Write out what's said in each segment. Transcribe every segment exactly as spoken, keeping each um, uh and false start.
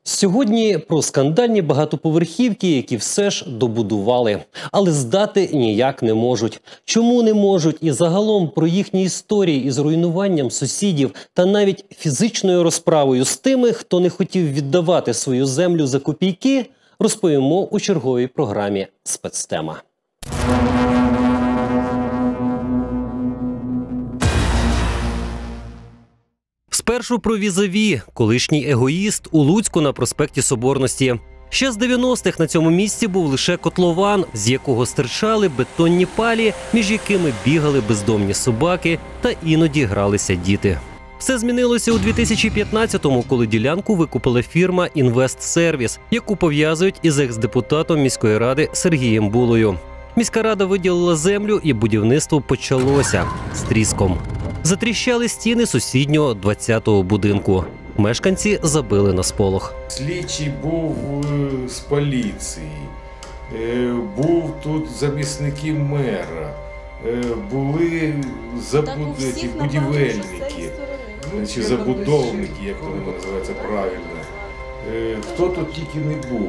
Сьогодні про скандальні багатоповерхівки, які все ж добудували, але здати ніяк не можуть. Чому не можуть? І загалом про їхні історії із руйнуванням сусідів та навіть фізичною розправою з тими, хто не хотів віддавати свою землю за копійки, розповімо у черговій програмі «Спецтема». Спершу про Візаві, колишній егоїст у Луцьку на проспекті Соборності. Ще з дев'яностих на цьому місці був лише котлован, з якого стирчали бетонні палі, між якими бігали бездомні собаки та іноді гралися діти. Все змінилося у дві тисячі п'ятнадцятому, коли ділянку викупила фірма «Інвестсервіс», яку пов'язують із екс-депутатом міської ради Сергієм Булою. Міська рада виділила землю і будівництво почалося з тріском. Затріщали стіни сусіднього двадцятого будинку. Мешканці забили на сполох. Слідчий був з поліції, був тут замісники мера, були забуд... будівельники, чи забудовники, як вони називаються правильно. Хто тут тільки не був.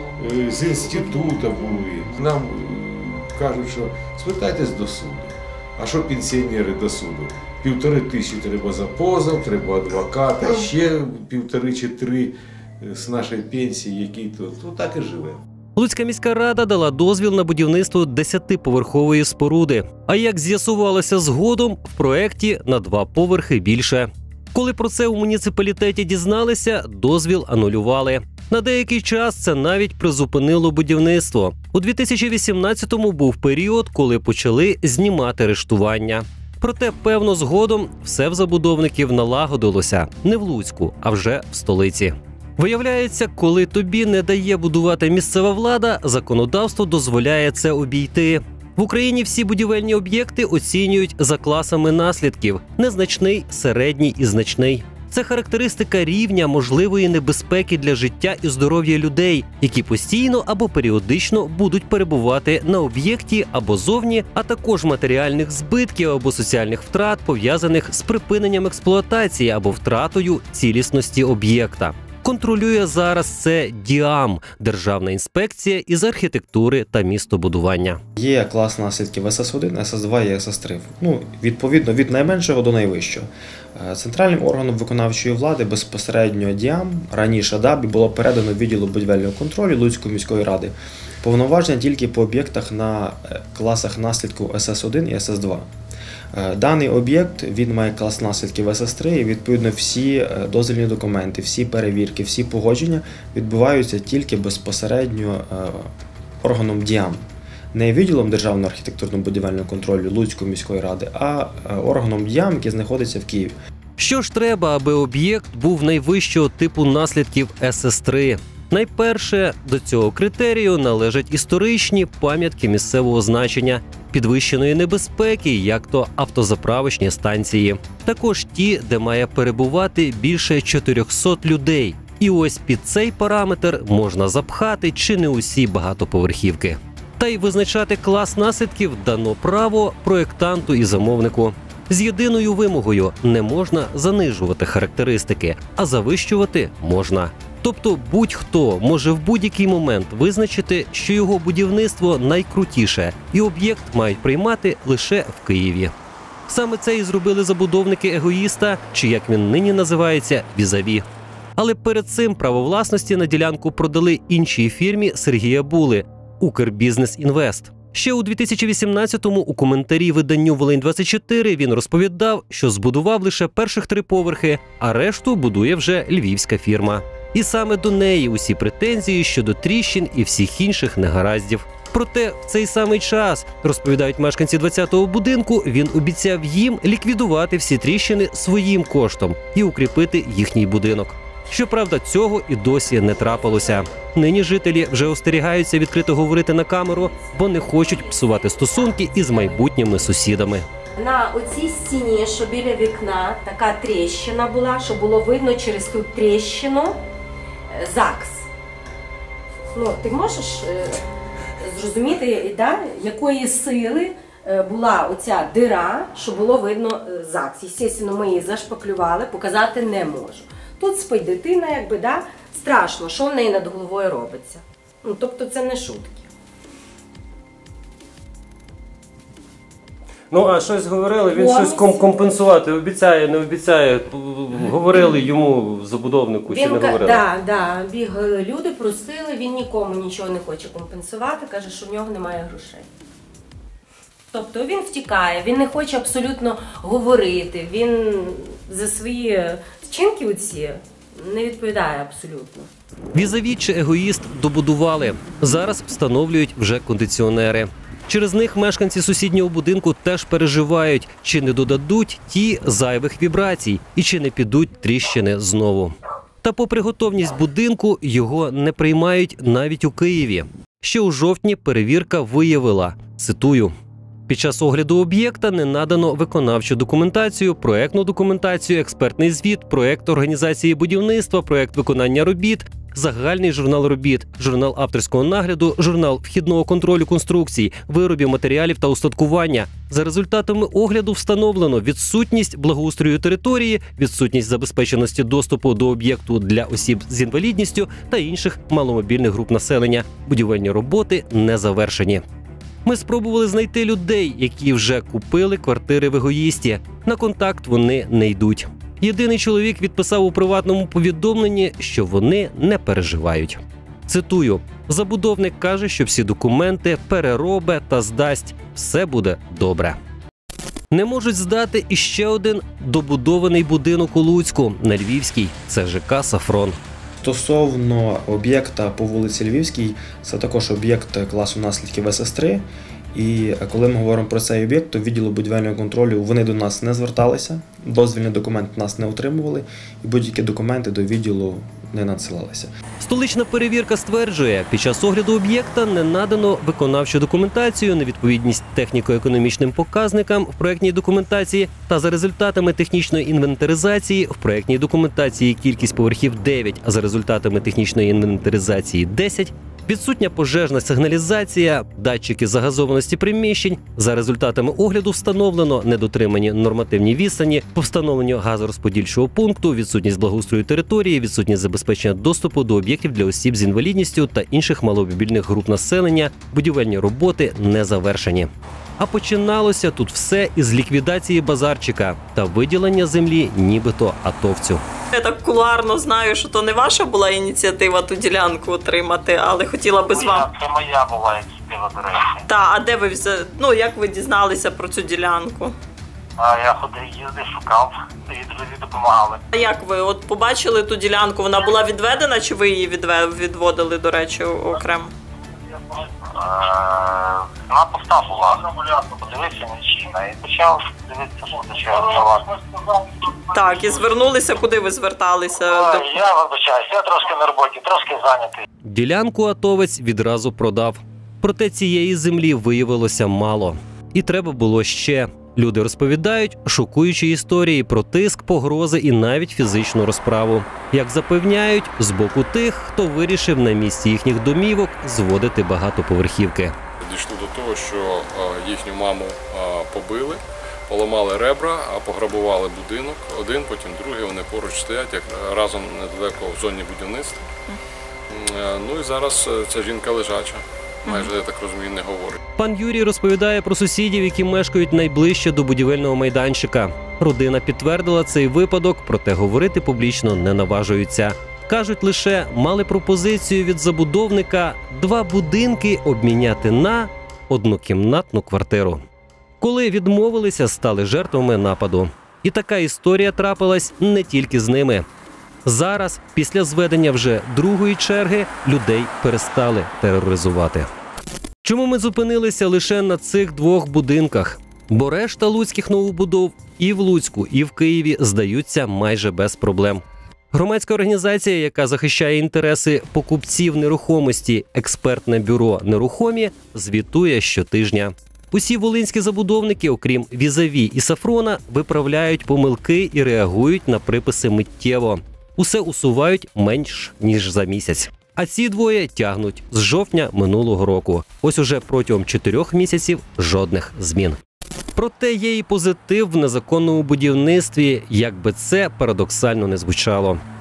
З інституту були. Нам кажуть, що спитайтесь до суду. А що пенсіонери до суду? Півтори тисячі треба за позов, треба адвоката, ще півтори чи три з нашої пенсії, які тут. Ну так і живемо. Луцька міська рада дала дозвіл на будівництво десятиповерхової споруди. А як з'ясувалося згодом, в проєкті на два поверхи більше. Коли про це у муніципалітеті дізналися, дозвіл анулювали. На деякий час це навіть призупинило будівництво. У дві тисячі вісімнадцятому був період, коли почали знімати арештування. Проте, певно, згодом все в забудовників налагодилося. Не в Луцьку, а вже в столиці. Виявляється, коли тобі не дає будувати місцева влада, законодавство дозволяє це обійти. В Україні всі будівельні об'єкти оцінюють за класами наслідків – незначний, середній і значний. Це характеристика рівня можливої небезпеки для життя і здоров'я людей, які постійно або періодично будуть перебувати на об'єкті або зовні, а також матеріальних збитків або соціальних втрат, пов'язаних з припиненням експлуатації або втратою цілісності об'єкта. Контролює зараз це ДІАМ – Державна інспекція із архітектури та містобудування. Є клас наслідків ес ес один, ес ес два і ес ес три. Ну, відповідно, від найменшого до найвищого. Центральним органом виконавчої влади безпосередньо ДІАМ, раніше ДАБІ, було передано відділу будівельного контролю Луцької міської ради повноваження тільки по об'єктах на класах наслідку ес ес один і ес ес два. Даний об'єкт, він має клас наслідків ес ес три, і відповідно всі дозвільні документи, всі перевірки, всі погодження відбуваються тільки безпосередньо органом ДІАМ. Не відділом Державного архітектурно-будівельного контролю Луцької міської ради, а органом ДІАМ, який знаходиться в Києві. Що ж треба, аби об'єкт був найвищого типу наслідків ес ес три? Найперше, до цього критерію належать історичні пам'ятки місцевого значення, підвищеної небезпеки, як то автозаправочні станції. Також ті, де має перебувати більше чотирьохсот людей. І ось під цей параметр можна запхати чи не усі багатоповерхівки. Та й визначати клас наслідків дано право проєктанту і замовнику. З єдиною вимогою – не можна занижувати характеристики, а завищувати можна. Тобто будь-хто може в будь-який момент визначити, що його будівництво найкрутіше, і об'єкт мають приймати лише в Києві. Саме це і зробили забудовники егоїста, чи як він нині називається, Візаві. Але перед цим право власності на ділянку продали іншій фірмі Сергія Були – «Укрбізнес-Інвест». Ще у дві тисячі вісімнадцятому у коментарі виданню «Волинь двадцять чотири» він розповідав, що збудував лише перших три поверхи, а решту будує вже львівська фірма. І саме до неї усі претензії щодо тріщин і всіх інших негараздів. Проте в цей самий час, розповідають мешканці двадцятого будинку, він обіцяв їм ліквідувати всі тріщини своїм коштом і укріпити їхній будинок. Щоправда, цього і досі не трапилося. Нині жителі вже остерігаються відкрито говорити на камеру, бо не хочуть псувати стосунки із майбутніми сусідами. На оцій стіні, що біля вікна, така тріщина була, що було видно через ту тріщину ЗАГС. Ну, ти можеш е, зрозуміти, да, якої сили е, була оця дира, що було видно ЗАГС. Звісно, ми її зашпаклювали, показати не можу. Тут спить дитина, якби, да, страшно, що в неї над головою робиться. Ну, тобто це не шутки. Ну, а щось говорили, він Повністю. щось ком- компенсувати обіцяє, не обіцяє. Говорили йому, забудовнику, чи Він не ка- говорили? да, да, бігали люди, просили, він нікому нічого не хоче компенсувати, каже, що в нього немає грошей. Тобто він втікає, він не хоче абсолютно говорити, він за свої вчинки оці не відповідає абсолютно. Візаві чи егоїст добудували. Зараз встановлюють вже кондиціонери. Через них мешканці сусіднього будинку теж переживають, чи не додадуть ті зайвих вібрацій і чи не підуть тріщини знову. Та попри готовність будинку, його не приймають навіть у Києві. Ще у жовтні перевірка виявила, цитую, під час огляду об'єкта не надано виконавчу документацію, проектну документацію, експертний звіт, проект організації будівництва, проект виконання робіт, загальний журнал робіт, журнал авторського нагляду, журнал вхідного контролю конструкцій, виробів, матеріалів та устаткування. За результатами огляду встановлено відсутність благоустрою території, відсутність забезпеченості доступу до об'єкту для осіб з інвалідністю та інших маломобільних груп населення. Будівельні роботи не завершені. Ми спробували знайти людей, які вже купили квартири в егоїсті. На контакт вони не йдуть. Єдиний чоловік відписав у приватному повідомленні, що вони не переживають. Цитую, забудовник каже, що всі документи переробе та здасть. Все буде добре. Не можуть здати іще один добудований будинок у Луцьку на Львівській. Це ЖК «Сафрон». Стосовно об'єкта по вулиці Львівській, це також об'єкт класу наслідків ес ес три. І коли ми говоримо про цей об'єкт, то відділу будівельного контролю вони до нас не зверталися, дозвільний документ нас не отримували, і будь-які документи до відділу не надсилалися. Столична перевірка стверджує, під час огляду об'єкта не надано виконавчу документацію, невідповідність техніко-економічним показникам в проєктній документації та за результатами технічної інвентаризації в проєктній документації кількість поверхів дев'ять, а за результатами технічної інвентаризації десять, відсутня пожежна сигналізація, датчики загазованості приміщень. За результатами огляду встановлено недотримані нормативні відстані по встановленню газорозподільчого пункту, відсутність благоустрою території, відсутність забезпечення доступу до об'єктів для осіб з інвалідністю та інших маломобільних груп населення. Будівельні роботи не завершені. А починалося тут все із ліквідації базарчика та виділення землі нібито атовцю. Я так кулуарно знаю, що то не ваша була ініціатива ту ділянку отримати, але хотіла би з вами. Це моя була ініціатива, до речі. Та, а де ви взяли? Ну, як ви дізналися про цю ділянку? А я ходив, їздив, шукав, і друзі допомагали. А як ви от побачили ту ділянку? Вона була відведена, чи ви її відве- відводили, до речі, окремо? Вона пуста була. Подивився нічийна і почав дивитися, що до чого відбувати. Так, і звернулися, куди ви зверталися? До... Я вибачаюсь, я трошки на роботі, трошки зайнятий. Ділянку атовець відразу продав. Проте цієї землі виявилося мало. І треба було ще. Люди розповідають шокуючі історії про тиск, погрози і навіть фізичну розправу. Як запевняють, з боку тих, хто вирішив на місці їхніх домівок зводити багатоповерхівки. Дійшло до того, що їхню маму побили, поламали ребра, пограбували будинок. Один, потім другий, вони поруч стоять, як разом недалеко в зоні будівництва. Ну і зараз ця жінка лежача. Майже, я так розумію, не говорить. Пан Юрій розповідає про сусідів, які мешкають найближче до будівельного майданчика. Родина підтвердила цей випадок, проте говорити публічно не наважуються. Кажуть, лише мали пропозицію від забудовника два будинки обміняти на однокімнатну квартиру. Коли відмовилися, стали жертвами нападу. І така історія трапилась не тільки з ними. Зараз, після зведення вже другої черги, людей перестали тероризувати. Чому ми зупинилися лише на цих двох будинках? Бо решта луцьких новобудов і в Луцьку, і в Києві здаються майже без проблем. Громадська організація, яка захищає інтереси покупців нерухомості «Експертне бюро Нерухомі», звітує щотижня. Усі волинські забудовники, окрім Візаві і Сафрона, виправляють помилки і реагують на приписи миттєво. Усе усувають менш ніж за місяць. А ці двоє тягнуть з жовтня минулого року. Ось уже протягом чотирьох місяців жодних змін. Проте є і позитив в незаконному будівництві, як би це парадоксально не звучало.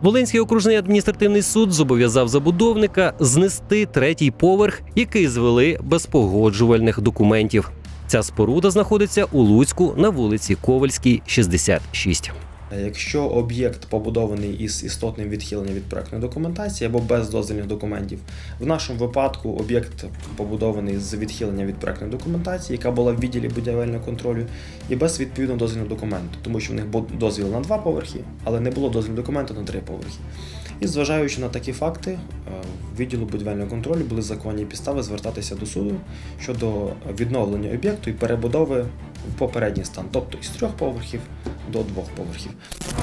Волинський окружний адміністративний суд зобов'язав забудовника знести третій поверх, який звели без погоджувальних документів. Ця споруда знаходиться у Луцьку на вулиці Ковальській, шістдесят шість. Якщо об'єкт побудований із істотним відхиленням від проектної документації або без дозвільних документів, в нашому випадку об'єкт побудований з відхиленням від проектної документації, яка була в відділі будівельного контролю, і без відповідного дозвільного документу, тому що в них був дозвіл на два поверхи, але не було дозвільного документу на три поверхи. І зважаючи на такі факти, в відділу будівельного контролю були законні підстави звертатися до суду щодо відновлення об'єкту і перебудови в попередній стан, тобто із трьох поверхів до двох поверхів.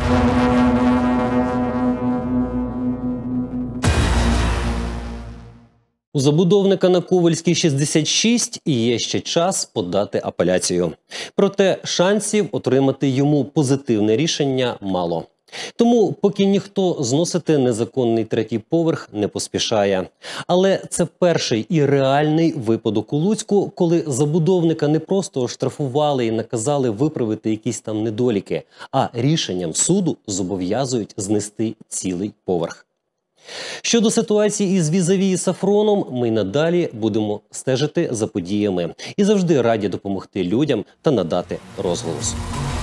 У забудовника на Ковальській шістдесят шість є ще час подати апеляцію. Проте шансів отримати йому позитивне рішення мало. Тому поки ніхто зносити незаконний третій поверх не поспішає. Але це перший і реальний випадок у Луцьку, коли забудовника не просто оштрафували і наказали виправити якісь там недоліки, а рішенням суду зобов'язують знести цілий поверх. Щодо ситуації із Візаві і Сафроном, ми надалі будемо стежити за подіями і завжди раді допомогти людям та надати розголос.